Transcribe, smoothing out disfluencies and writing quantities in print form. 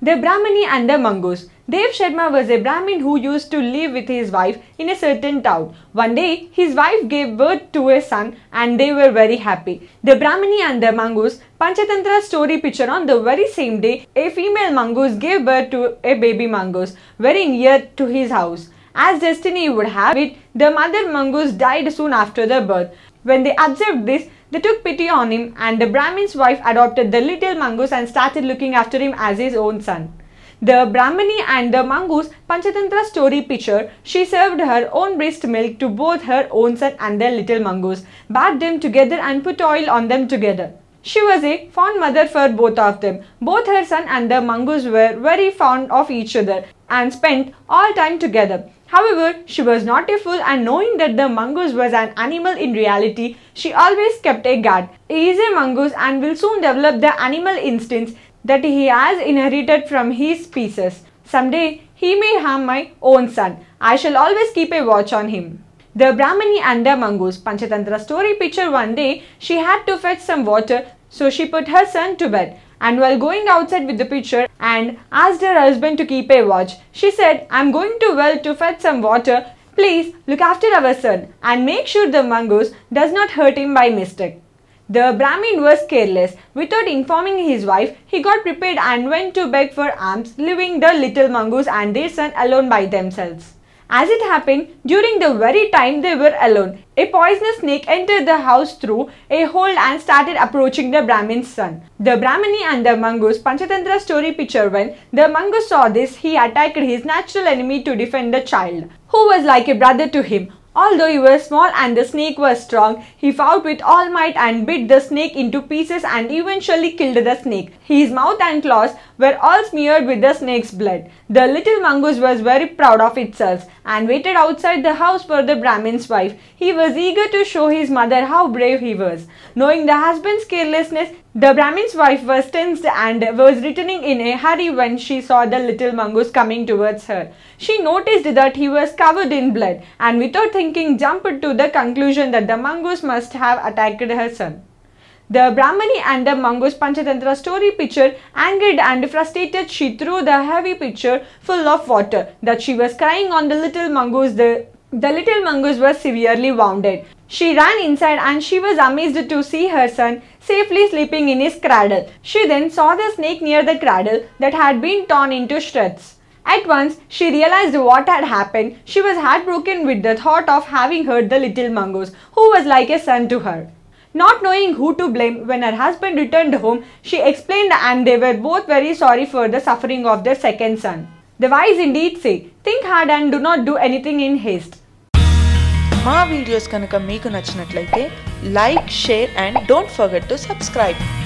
The Brahmani and the Mongoose. Dev Sharma was a Brahmin who used to live with his wife in a certain town. One day, his wife gave birth to a son and they were very happy. The Brahmani and the Mongoose Panchatantra story picture on the very same day, a female mongoose gave birth to a baby mongoose very near to his house. As destiny would have it, the mother mongoose died soon after the birth. When they observed this, they took pity on him and the Brahmin's wife adopted the little mongoose and started looking after him as his own son. The Brahmani and the Mongoose Panchatantra story picture, she served her own breast milk to both her own son and the little mongoose, bathed them together and put oil on them together. She was a fond mother for both of them. Both her son and the mongoose were very fond of each other and spent all time together. However, she was not a fool, and knowing that the mongoose was an animal in reality, she always kept a guard. He is a mongoose and will soon develop the animal instincts that he has inherited from his species. Someday, he may harm my own son. I shall always keep a watch on him. The Brahmani and the Mongoose Panchatantra story picture. One day, she had to fetch some water, so she put her son to bed. And while going outside with the pitcher and asked her husband to keep a watch, she said, "I am going to well to fetch some water. Please look after our son and make sure the mongoose does not hurt him by mistake." The Brahmin was careless. Without informing his wife, he got prepared and went to beg for alms, leaving the little mongoose and their son alone by themselves. As it happened, during the very time they were alone, a poisonous snake entered the house through a hole and started approaching the Brahmin's son. The Brahmani and the Mongoose Panchatantra story picture. When the mongoose saw this, he attacked his natural enemy to defend the child, who was like a brother to him. Although he was small and the snake was strong, he fought with all might and bit the snake into pieces and eventually killed the snake. His mouth and claws were all smeared with the snake's blood. The little mongoose was very proud of itself and waited outside the house for the Brahmin's wife. He was eager to show his mother how brave he was. Knowing the husband's carelessness, the Brahmin's wife was tensed and was returning in a hurry when she saw the little mongoose coming towards her. She noticed that he was covered in blood and without thinking jumped to the conclusion that the mongoose must have attacked her son. The Brahmani and the Mongoose Panchatantra story picture. Angered and frustrated, she threw the heavy pitcher full of water that she was crying on the little mongoose. The little mongoose was severely wounded. She ran inside and she was amazed to see her son safely sleeping in his cradle. She then saw the snake near the cradle that had been torn into shreds. At once, she realized what had happened. She was heartbroken with the thought of having hurt the little mongoose, who was like a son to her. Not knowing who to blame, when her husband returned home, she explained and they were both very sorry for the suffering of their second son. The wise indeed say, think hard and do not do anything in haste. మా videos కనుక మీకు నచ్చినట్లయితే like, share and don't forget to subscribe.